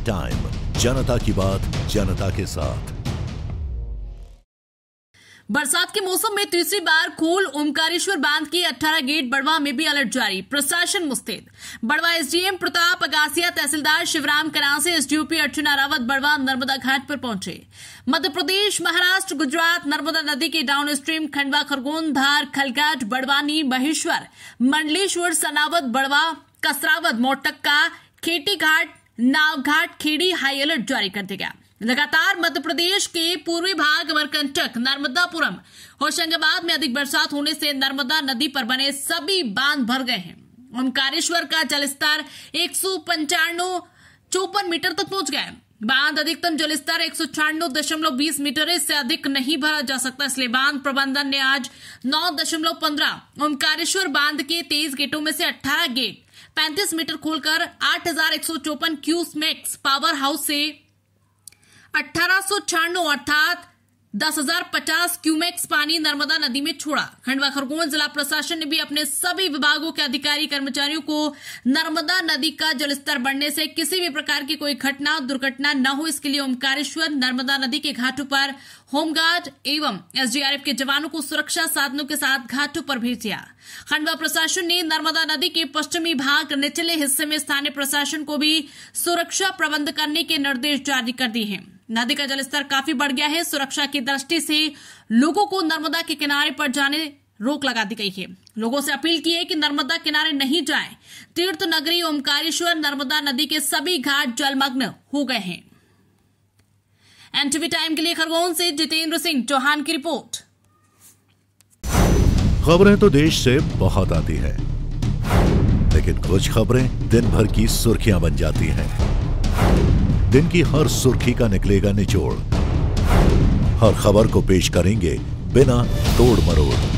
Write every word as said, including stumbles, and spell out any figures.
Time, जनता की बात जनता के साथ। बरसात के मौसम में तीसरी बार खोल ओमकारेश्वर बांध के अठारह गेट। बड़वा में भी अलर्ट जारी, प्रशासन मुस्तैद। बड़वा एसडीएम प्रताप अगासिया, तहसीलदार शिवराम करासे, एसडीओपी अर्चना रावत बड़वा नर्मदा घाट पर पहुंचे। मध्य प्रदेश, महाराष्ट्र, गुजरात नर्मदा नदी के डाउन स्ट्रीम खंडवा, खरगोन, धार, खलघाट, बड़वानी, महेश्वर, मंडलेश्वर, सनावत, बड़वा, कसरावत, मोटक्का, खेटी घाट, नावघाट, खेड़ी हाई अलर्ट जारी कर दिया गया। लगातार मध्य प्रदेश के पूर्वी भाग, अमरकंटक, नर्मदापुरम, होशंगाबाद में अधिक बरसात होने से नर्मदा नदी पर बने सभी बांध भर गए हैं। ओमकारेश्वर का जलस्तर एक सौ पंचानवे चौपन मीटर तक पहुंच गया है। बांध अधिकतम जलस्तर एक सौ छियानवे दशमलव बीस मीटर है, इससे अधिक नहीं भरा जा सकता, इसलिए बांध प्रबंधन ने आज नौ दशमलव पंद्रह ओमकारेश्वर बांध के तेईस गेटों में से अठारह गेट पैंतीस मीटर खोलकर आठ हजार एक सौ चौपन क्यूसेक्स पावर हाउस से अठारह सौ छियानवे अर्थात दस हजार पचास क्यूमेक्स पानी नर्मदा नदी में छोड़ा। खंडवा खरगोन जिला प्रशासन ने भी अपने सभी विभागों के अधिकारी कर्मचारियों को नर्मदा नदी का जलस्तर बढ़ने से किसी भी प्रकार की कोई घटना दुर्घटना न हो, इसके लिए ओमकारेश्वर नर्मदा नदी के घाटों पर होमगार्ड एवं एसडीआरएफ के जवानों को सुरक्षा साधनों के साथ घाटों पर भेज दिया। खंडवा प्रशासन ने नर्मदा नदी के पश्चिमी भाग निचले हिस्से में स्थानीय प्रशासन को भी सुरक्षा प्रबंध करने के निर्देश जारी कर दिए हैं। नदी का जलस्तर काफी बढ़ गया है, सुरक्षा की दृष्टि से लोगों को नर्मदा के किनारे पर जाने रोक लगा दी गई है। लोगों से अपील की है कि नर्मदा किनारे नहीं जाएं। तीर्थ नगरी ओमकारेश्वर नर्मदा नदी के सभी घाट जलमग्न हो गए हैं। एनटीवी टाइम के लिए खरगोन से जितेंद्र सिंह चौहान की रिपोर्ट। खबरें तो देश से बहुत आती है, लेकिन कुछ खबरें दिन भर की सुर्खियां बन जाती हैं। दिन की हर सुर्खी का निकलेगा निचोड़, हर खबर को पेश करेंगे बिना तोड़ मरोड़।